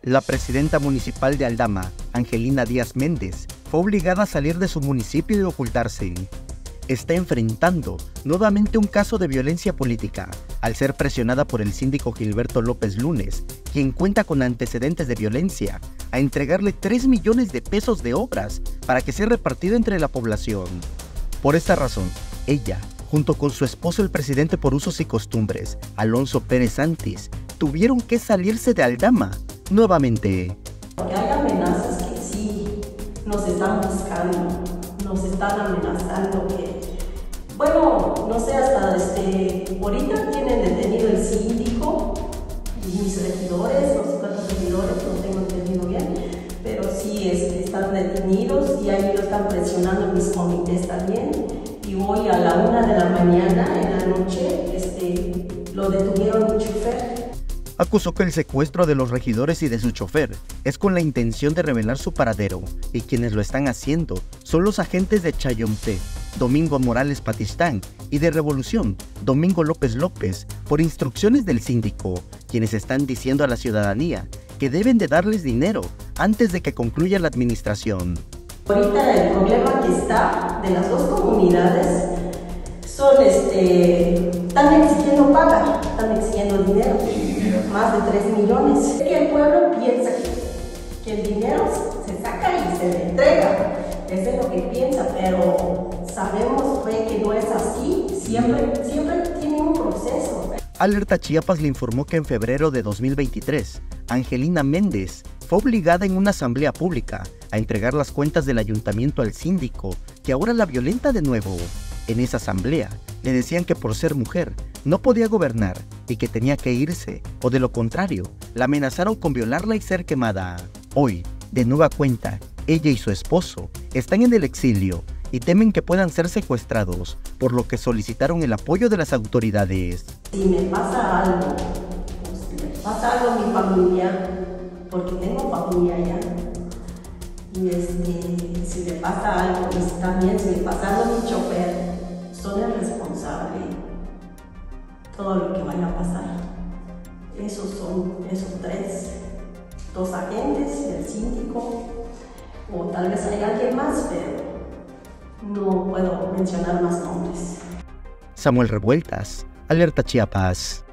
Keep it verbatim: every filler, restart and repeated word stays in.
La presidenta municipal de Aldama, Angelina Díaz Méndez, fue obligada a salir de su municipio y ocultarse. Está enfrentando nuevamente un caso de violencia política, al ser presionada por el síndico Gilberto López Lunes, quien cuenta con antecedentes de violencia, a entregarle tres millones de pesos de obras para que sea repartido entre la población. Por esta razón, ella, junto con su esposo el presidente por usos y costumbres, Alonso Pérez Santis, tuvieron que salirse de Aldama nuevamente. Porque hay amenazas que sí nos están buscando, nos están amenazando que, bueno, no sé, hasta este, ahorita tienen detenido el síndico y mis regidores, no sé cuántos regidores, no tengo entendido bien, pero sí este, están detenidos y ahí lo están presionando mis comités también. Y hoy a la una de la mañana, en la noche, este, lo detuvieron mi chofer. Acusó que el secuestro de los regidores y de su chofer es con la intención de revelar su paradero, y quienes lo están haciendo son los agentes de Chayomte, Domingo Morales Patistán, y de Revolución, Domingo López López, por instrucciones del síndico, quienes están diciendo a la ciudadanía que deben de darles dinero antes de que concluya la administración. Ahorita el problema que está de las dos comunidades son, este, están exigiendo paga, están exigiendo dinero, más de tres millones. Que el pueblo piensa que el dinero se saca y se le entrega, eso es lo que piensa, pero sabemos pues, que no es así, siempre, siempre tiene un proceso. Alerta Chiapas le informó que en febrero de dos mil veintitrés, Angelina Méndez fue obligada en una asamblea pública a entregar las cuentas del ayuntamiento al síndico, que ahora la violenta de nuevo. En esa asamblea, le decían que por ser mujer no podía gobernar y que tenía que irse, o de lo contrario, la amenazaron con violarla y ser quemada. Hoy, de nueva cuenta, ella y su esposo están en el exilio y temen que puedan ser secuestrados, por lo que solicitaron el apoyo de las autoridades. Si me pasa algo, si me pasa algo a mi familia, porque tengo familia allá, y este, si me pasa algo, y también si me pasa algo a mi chofer, son el responsable todo lo que vaya a pasar. Esos son esos tres, dos agentes, el síndico, o tal vez hay alguien más, pero no puedo mencionar más nombres. Samuel Revueltas, Alerta Chiapas.